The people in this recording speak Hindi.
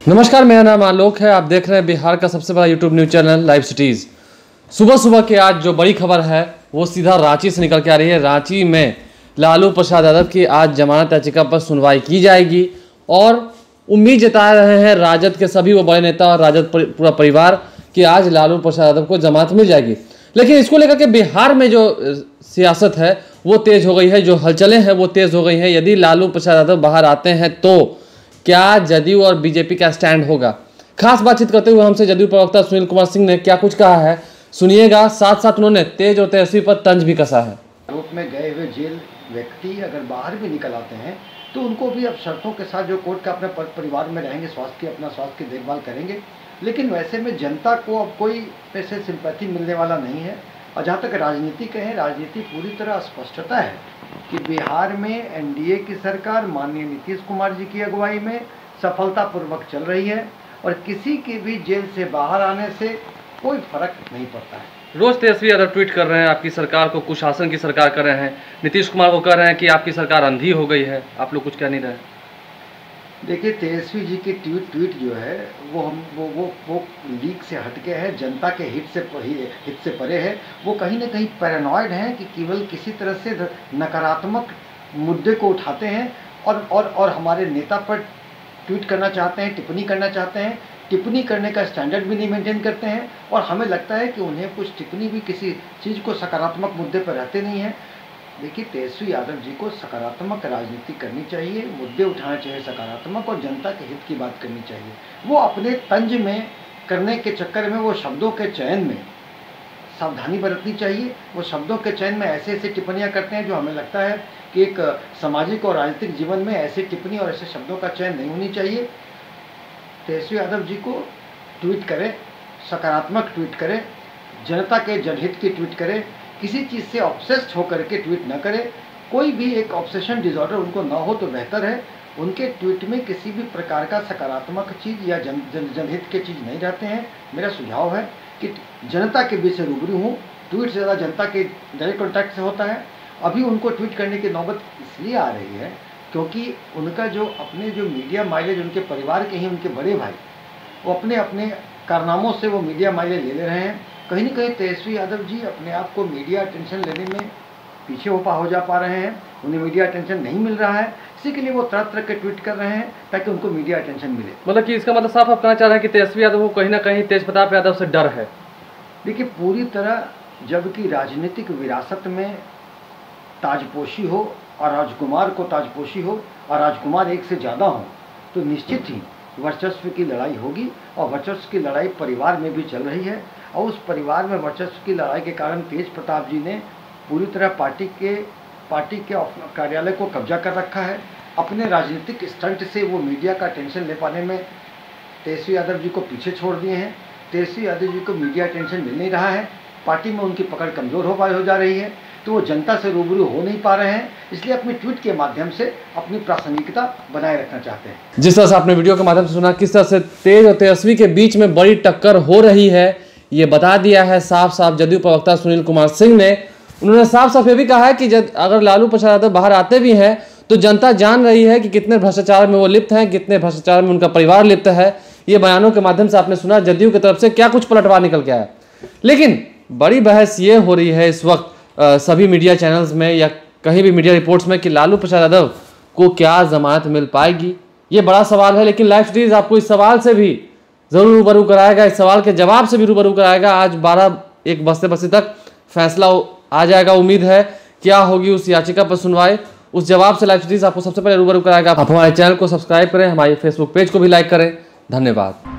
नमस्कार, मेरा नाम आलोक है। आप देख रहे हैं बिहार का सबसे बड़ा YouTube news channel live cities. सुबह सुबह के आज जो बड़ी खबर है वो सीधा रांची से निकल के आ रही है। रांची में लालू प्रसाद यादव की आज जमानत याचिका पर सुनवाई की जाएगी और उम्मीद जता रहे हैं राजद के सभी वो बड़े नेता और राजद पूरा परिवार कि आज लालू प्रसाद यादव को जमानत मिल जाएगी। लेकिन इसको लेकर के बिहार में जो सियासत है वो तेज़ हो गई है, जो हलचलें हैं वो तेज़ हो गई हैं। यदि लालू प्रसाद यादव बाहर आते हैं तो क्या जदयू और बीजेपी का स्टैंड होगा? खास बातचीत करते हुए हमसे जदयू प्रवक्ता सुनील कुमार सिंह ने क्या कुछ कहा है सुनिएगा। साथ साथ उन्होंने तेज और तेजस्वी पर तंज भी कसा है। आरोप में गए हुए जेल व्यक्ति अगर बाहर भी निकल आते हैं तो उनको भी अब शर्तों के साथ जो कोर्ट का अपने परिवार में रहेंगे, अपना स्वास्थ्य की देखभाल करेंगे। लेकिन वैसे में जनता को अब कोई पैसे सिंपैथी मिलने वाला नहीं है। और जहाँ तक राजनीति कहें, राजनीति पूरी तरह स्पष्टता है कि बिहार में एनडीए की सरकार माननीय नीतीश कुमार जी की अगुवाई में सफलतापूर्वक चल रही है और किसी के भी जेल से बाहर आने से कोई फर्क नहीं पड़ता है। रोज तेजस्वी यादव ट्वीट कर रहे हैं आपकी सरकार को कुशासन की सरकार कर रहे हैं। नीतीश कुमार को कह रहे हैं कि आपकी सरकार अंधी हो गई है। आप लोग कुछ कह नहीं रहे। देखिए, तेजस्वी जी की ट्वीट जो है वो लीक से हटके है, जनता के हित से परे है। वो कहीं ना कहीं पैरानॉइड हैं कि केवल किसी तरह से नकारात्मक मुद्दे को उठाते हैं और हमारे नेता पर ट्वीट करना चाहते हैं, टिप्पणी करना चाहते हैं। टिप्पणी करने का स्टैंडर्ड भी नहीं मेंटेन करते हैं और हमें लगता है कि उन्हें कुछ टिप्पणी भी किसी चीज़ को सकारात्मक मुद्दे पर रहते नहीं हैं। देखिए, तेजस्वी यादव जी को सकारात्मक राजनीति करनी चाहिए, मुद्दे उठाने चाहिए सकारात्मक, और जनता के हित की बात करनी चाहिए। वो अपने तंज में करने के चक्कर में वो शब्दों के चयन में सावधानी बरतनी चाहिए। वो शब्दों के चयन में ऐसे टिप्पणियाँ करते हैं जो हमें लगता है कि एक सामाजिक और राजनीतिक जीवन में ऐसी टिप्पणी और ऐसे शब्दों का चयन नहीं होनी चाहिए। तेजस्वी यादव जी को ट्वीट करें, सकारात्मक ट्वीट करें, जनता के जनहित की ट्वीट करें, किसी चीज़ से ऑब्सेस्ड होकर के ट्वीट न करें। कोई भी एक ऑब्सेशन डिसऑर्डर उनको ना हो तो बेहतर है। उनके ट्वीट में किसी भी प्रकार का सकारात्मक चीज़ या जनहित के चीज़ नहीं रहते हैं। मेरा सुझाव है कि जनता के बीच से रूबरू हूँ। ट्वीट से ज़्यादा जनता के डायरेक्ट कॉन्टैक्ट से होता है। अभी उनको ट्वीट करने की नौबत इसलिए आ रही है क्योंकि उनका जो अपने जो मीडिया माइलेज, उनके परिवार के ही उनके बड़े भाई, वो अपने अपने कारनामों से वो मीडिया माइलेज ले रहे हैं। कहीं न कहीं तेजस्वी यादव जी अपने आप को मीडिया अटेंशन लेने में पीछे हो जा पा रहे हैं। उन्हें मीडिया अटेंशन नहीं मिल रहा है, इसी के लिए वो तरह तरह के ट्वीट कर रहे हैं ताकि उनको मीडिया अटेंशन मिले। मतलब कि इसका मतलब साफ आप कहना चाह रहे हैं कि तेजस्वी यादव को कहीं ना कहीं तेज प्रताप यादव से डर है। देखिए, पूरी तरह जबकि राजनीतिक विरासत में ताजपोशी हो और राजकुमार को ताजपोशी हो और राजकुमार एक से ज़्यादा हो तो निश्चित ही वर्चस्व की लड़ाई होगी। और वर्चस्व की लड़ाई परिवार में भी चल रही है और उस परिवार में वर्चस्व की लड़ाई के कारण तेज प्रताप जी ने पूरी तरह पार्टी के कार्यालय को कब्जा कर रखा है। अपने राजनीतिक स्टंट से वो मीडिया का अटेंशन ले पाने में तेजस्वी यादव जी को पीछे छोड़ दिए हैं। तेजस्वी यादव जी को मीडिया अटेंशन मिल नहीं रहा है, पार्टी में उनकी पकड़ कमज़ोर हो जा रही है, तो वो जनता से रूबरू हो नहीं पा रहे हैं। इसलिए अपनी ट्वीट के माध्यम से अपनी प्रासंगिकता बनाए रखना चाहते हैं। जिस तरह से आपने वीडियो के माध्यम से सुना किस तरह से तेज और तेजस्वी के बीच में बड़ी टक्कर हो रही है, ये बता दिया है साफ साफ जदयू प्रवक्ता सुनील कुमार सिंह ने। उन्होंने साफ साफ ये भी कहा है कि अगर लालू प्रसाद यादव बाहर आते भी हैं तो जनता जान रही है कि कितने भ्रष्टाचार में वो लिप्त हैं, कितने भ्रष्टाचार में उनका परिवार लिप्त है। ये बयानों के माध्यम से आपने सुना जदयू की तरफ से क्या कुछ पलटवार निकल के आया। लेकिन बड़ी बहस ये हो रही है इस वक्त सभी मीडिया चैनल्स में या कहीं भी मीडिया रिपोर्ट्स में कि लालू प्रसाद यादव को क्या जमानत मिल पाएगी, ये बड़ा सवाल है। लेकिन लाइव सिटीज़ आपको इस सवाल से भी ज़रूर रूबरू कराएगा, इस सवाल के जवाब से भी रूबरू कराएगा। आज 12-1 बजते तक फैसला आ जाएगा। उम्मीद है क्या होगी उस याचिका पर सुनवाई, उस जवाब से लाइव सिटीज़ आपको सबसे पहले रूबरू कराएगा। आप हमारे चैनल को सब्सक्राइब करें, हमारे फेसबुक पेज को भी लाइक करें। धन्यवाद।